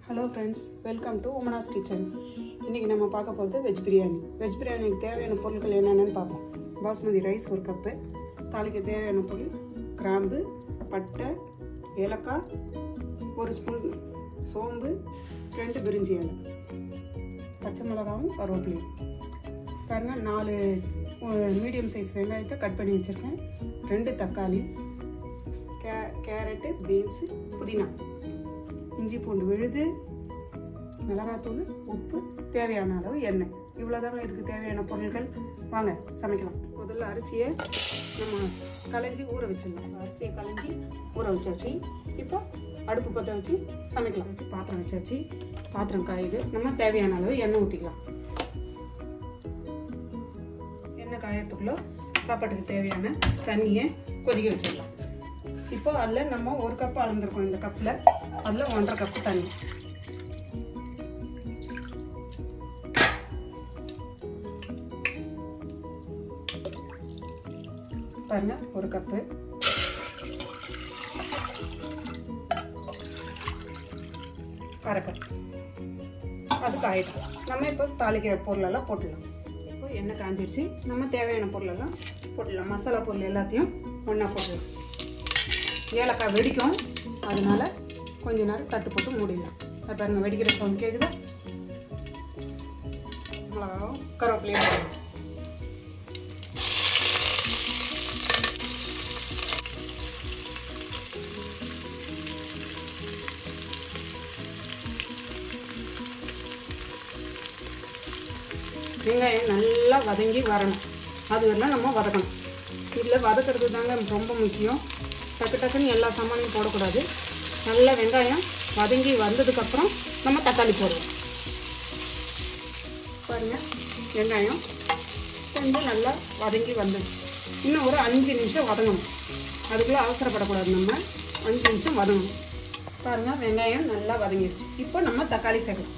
Hello friends, welcome to Umana's kitchen. இன்றைக்கி நம்ம பார்க்க போகிறது வெஜ் பிரியாணி. வெஜ் பிரியாணிக்கு தேவையான பொருட்கள் என்னென்னு பார்ப்போம். பாஸ்மதி ரைஸ் 1 கப்பு, தாளிக்கு தேவையான பொருள் கிராம்பு, பட்டை, ஏலக்காய், 1 ஸ்பூன் சோம்பு, 2 பிரிஞ்சி இலை, பச்சை மிளகாவும் கருவேப்பிலையும். பாருங்கள், 4 மீடியம் சைஸ் வெங்காயத்தை கட் பண்ணி வச்சுருக்கேன், 2 தக்காளி, கேரட்டு, பீன்ஸு, புதினா, இஞ்சி பூண்டு விழுது, மிளகாத்தூள், உப்பு, தேவையான அளவு எண்ணெய். இவ்வளோதாங்க இதுக்கு தேவையான பொருட்கள். வாங்க சமைக்கலாம். முதல்ல அரிசியை நம்ம களைஞ்சி ஊற வச்சிடலாம். அரிசியை களைஞ்சி ஊற வச்சாச்சு. இப்போ அடுப்பு பற்ற வச்சு சமைக்கலாம். வச்சு பாத்திரம் வச்சாச்சு. பாத்திரம் காயுது. நம்ம தேவையான அளவு எண்ணெய் ஊற்றிக்கலாம். எண்ணெய் காயறதுக்குள்ள சாப்பாட்டுக்கு தேவையான தண்ணியை கொதிக்க வச்சிடலாம். இப்போ அதில் நம்ம 1 கப் அளந்துருக்கோம். இந்த கப்பில் அதில் 1.5 கப்பு தண்ணி. பாருங்க, 1 கப்பு. அரை கப். அதுக்கு ஆயிடும். நம்ம இப்போ தாளிக்கிற பொருளெல்லாம் போட்டுடலாம். இப்போ எண்ணெய் காஞ்சிடுச்சு. நம்ம தேவையான பொருளெல்லாம் போட்டுடலாம். மசாலா பொருள் எல்லாத்தையும் ஒன்றா போட்டுடலாம். ஏலக்காய் வெடிக்கும், அதனால கொஞ்ச நேரம் தட்டு போட்டு மூடிடலாம். அது பாருங்க, வெடிக்கிற சவுண்ட் கேட்குது. மிளகாவும் கருவேப்பிலையும் போடணும். வெங்காயம் நல்லா வதங்கி வரணும். அது வரலாம் நம்ம வதக்கணும். இதில் வதக்கிறது தாங்க ரொம்ப முக்கியம். டக்கு டக்குன்னு எல்லா சாமானையும் போடக்கூடாது. நல்லா வெங்காயம் வதங்கி வந்ததுக்கப்புறம் நம்ம தக்காளி போடுவோம். பாருங்கள், வெங்காயம் கொஞ்சம் நல்லா வதங்கி வந்துடுச்சு. இன்னும் ஒரு 5 நிமிஷம் வதங்கணும். அதுக்குள்ளே அவசரப்படக்கூடாது. நம்ம 5 நிமிஷம் வதங்கணும். பாருங்கள், வெங்காயம் நல்லா வதங்கிடுச்சு. இப்போ நம்ம தக்காளி சேர்க்கலாம்.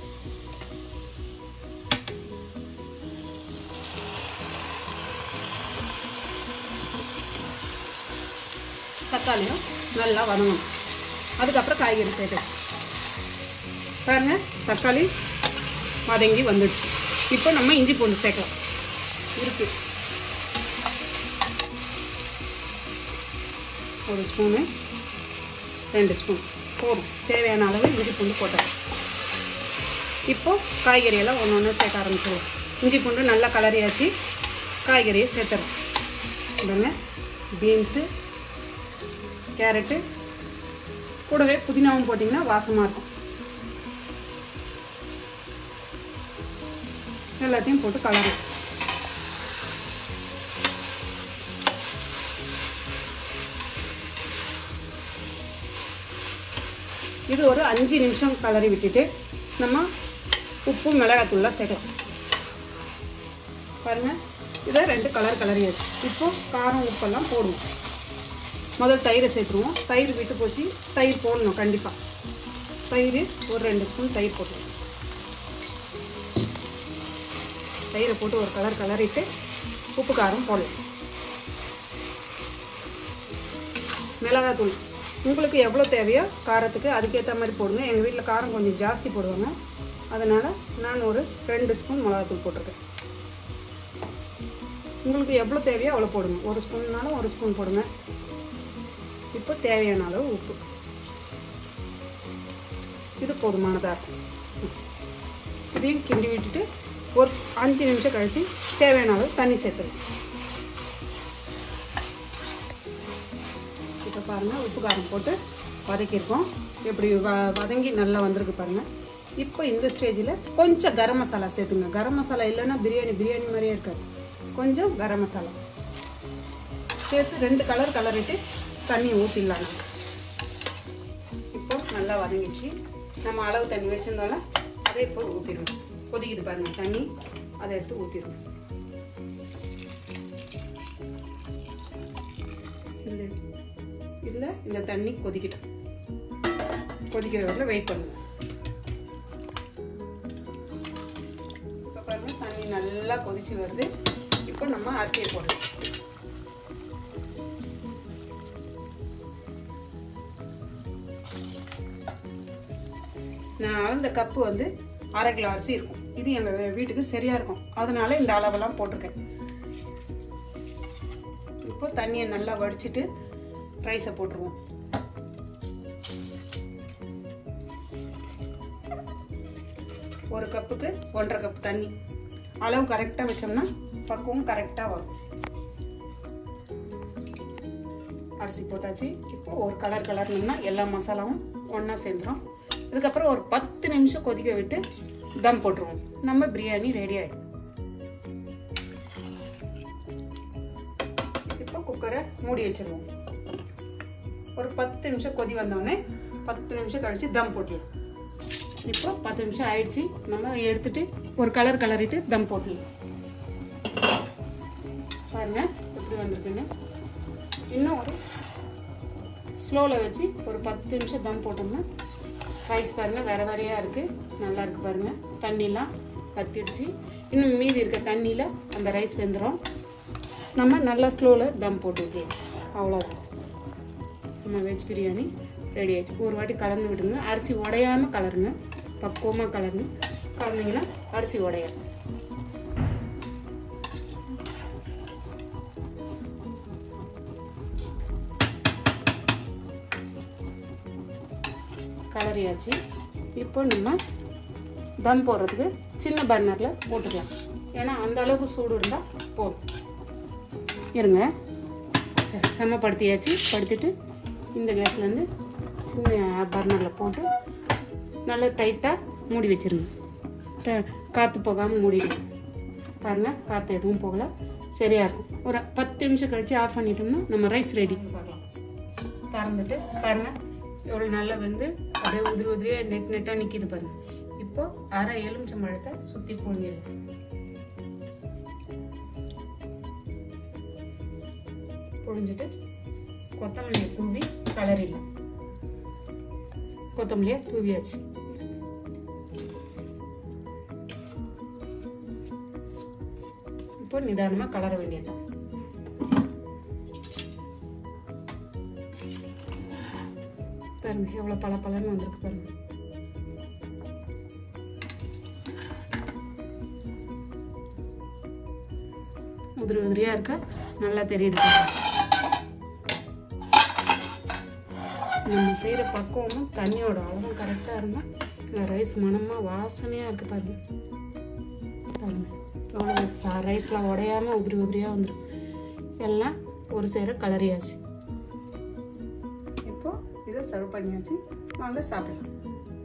தக்காளியும் நல்லா வதங்கணும். அதுக்கப்புறம் காய்கறி சேர்த்து பாருங்க, தக்காளி வதங்கி வந்துடுச்சு. இப்போ நம்ம இஞ்சி பூண்டு சேர்க்கலாம். இருக்கு 1 ஸ்பூனு, 2 ஸ்பூன் போதும். தேவையான அளவு இஞ்சி பூண்டு போட்டாச்சு. இப்போ காய்கறியெல்லாம் ஒன்று ஒன்று சேர்க்க ஆரம்பிச்சிடுவோம். இஞ்சி பூண்டு நல்லா கலரியாச்சு. காய்கறியை சேர்த்துறோம். பாருங்க, பீன்ஸு, கேரட்டு, கூடவே புதினாவும் போட்டிங்கன்னா வாசமாக இருக்கும். எல்லாத்தையும் போட்டு கலரும். இது ஒரு 5 நிமிஷம் கலரி விட்டுட்டு நம்ம உப்பு, மிளகாத்தூள்லாம் சேர்க்கலாம். பாருங்க, இதை 2 கலர் கலரியாச்சு. இப்போ காரம், உப்பெல்லாம் போடுவோம். முதல் தயிரை சேர்த்துருவோம். தயிர் விட்டு போச்சு. தயிர் போடணும் கண்டிப்பாக. தயிர் ஒரு 2 ஸ்பூன் தயிர் போட்டுருவோம். தயிரை போட்டு ஒரு கலர் கலரிட்டு உப்பு, காரம் போடலாம். மிளகாத்தூள் உங்களுக்கு எவ்வளோ தேவையோ காரத்துக்கு அதுக்கேற்ற மாதிரி போடுங்க. எங்கள் வீட்டில் காரம் கொஞ்சம் ஜாஸ்தி போடுவாங்க. அதனால் நான் ஒரு 2 ஸ்பூன் மிளகாத்தூள் போட்டிருக்கேன். உங்களுக்கு எவ்வளோ தேவையோ அவ்வளோ போடுங்க. 1 ஸ்பூன்னாலும் 1 ஸ்பூன் போடுங்க. இப்போ தேவையான அளவு உப்பு. இது போதுமானதாக இருக்கும். இதையும் கிண்டி விட்டுட்டு ஒரு 5 நிமிஷம் கழித்து தேவையான அளவு தண்ணி சேர்த்துருவோம். இப்போ பாருங்கள், உப்பு, காரம் போட்டு வதக்கியிருக்கோம். எப்படி வதங்கி நல்லா வந்திருக்கு பாருங்கள். இப்போ இந்த ஸ்டேஜில் கொஞ்சம் கரம் மசாலா சேர்த்துங்க. கரம் மசாலா இல்லைன்னா பிரியாணி மாதிரியே இருக்காது. கொஞ்சம் கரம் மசாலா சேர்த்து 2 கலர் கலரிட்டு தண்ணி ஊற்றிடலாம். இப்போ நல்லா வதங்கிடுச்சு. நம்ம அளவு தண்ணி வச்சிருந்தோம்ல, அதை இப்போ ஊற்றிடுவோம். கொதிக்குது பாருங்கள் தண்ணி. அதை எடுத்து ஊற்றிடுவோம். இதில் இந்த தண்ணி கொதிக்கிட்டோம். கொதிக்கிற வரல வெயிட் பண்ணுவோம். இப்போ பாருங்கள், தண்ணி நல்லா கொதிச்சு வருது. இப்போ நம்ம அரிசியை போடலாம். நான் அளந்த கப்பு வந்து 1/2 கிலோ அரிசி இருக்கும். இது எங்கள் வீட்டுக்கு சரியாக இருக்கும், அதனால இந்த அளவெல்லாம் போட்டிருக்கேன். இப்போ தண்ணியை நல்லா வடிச்சிட்டு ரைஸை போட்டுருவோம். ஒரு கப்புக்கு 1.5 கப் தண்ணி அளவு கரெக்டாக வச்சோம்னா பக்குவம் கரெக்டாக வரும். அரிசி போட்டாச்சு. இப்போ ஒரு கலர்னோம்னா எல்லா மசாலாவும் ஒன்றா சேர்ந்துடும். இதுக்கப்புறம் ஒரு 10 நிமிஷம் கொதிக்க விட்டு தம் போட்டுருவோம். நம்ம பிரியாணி ரெடி ஆகிடும். இப்போ குக்கரை மூடி வச்சிருவோம். ஒரு 10 நிமிஷம் கொதி வந்தோடனே 10 நிமிஷம் கழிச்சு தம் போட்டுடலாம். இப்போ 10 நிமிஷம் ஆயிடுச்சு. நம்ம எடுத்துட்டு ஒரு கலரிட்டு தம் போட்டுடலாம். பாருங்க எப்படி வந்திருக்குன்னு. இன்னும் ஒரு ஸ்லோவில் வச்சு ஒரு 10 நிமிஷம் தம் போட்டோம்னா ரைஸ் பாருங்க வேற வேறையா இருக்கு, நல்லா இருக்கு பாருங்க. தண்ணிலாம் வத்திடுச்சு. இன்னும் மீதி இருக்க தண்ணியில் அந்த ரைஸ் வெந்துடும். நம்ம நல்லா ஸ்லோவில் தம் போட்டுக்கலாம். அவ்வளோதான், நம்ம வெஜ் பிரியாணி ரெடி ஆயிடுச்சு. ஒரு வாட்டி கலந்து விடுங்க. அரிசி உடையாம கலருங்க, பக்குவமா கலந்தீங்கன்னா அரிசி உடையாது. கலரியாச்சு. இப்போ நம்ம தம் போடுறதுக்கு சின்ன பர்னர்ல போட்டுக்கலாம். ஏன்னா அந்த அளவுக்கு சூடு இருந்தா போதும். இருங்க, சமப்படுத்தியாச்சு. படுத்திட்டு இந்த கேஸ்ல இருந்து சின்ன பர்னர்ல போட்டு நல்லா டைட்டா மூடி வச்சிருங்க. காத்து போகாம மூடிடுங்க. பாருங்க காத்து எதுவும் போகல, சரியா இருக்கும். ஒரு 10 நிமிஷம் கழிச்சு ஆஃப் பண்ணிட்டோம்னா நம்ம ரைஸ் ரெடி. பார்க்கலாம். திறந்துட்டு பாருங்க எவ்வளோ நல்லா வந்து அப்படியே உதிரியா நெட்டா நிற்கிது பாருங்க. இப்போ அரை எலுமிச்சம்பழத்தை சுற்றி புழிஞ்சிடுங்க. புழிஞ்சிட்டு கொத்தமல்லியை தூவி கலரிடலாம். கொத்தமல்லியை தூவியாச்சு. இப்போ நிதானமா கலர வேண்டியதுதான். பாருங்க எவ்வளவு பளபளன்னு வந்திருக்கு பாருங்க. உதிரியா இருக்க நல்லா தெரியுது. நம்ம செய்யற பக்குவமும் தண்ணியோட அளவும் கரெக்டா இருந்தா ரைஸ் மனமா வாசனையா இருக்கு பாருங்க. பாருங்க எவ்வளவு ரைஸ்லாம் உடையாம உதிரியா வந்துடும். எல்லாம் ஒரு சேர கலரியாச்சு. இப்போ இதை சர்வ் பண்ணியாச்சு. வாங்க சாப்பிடலாம்.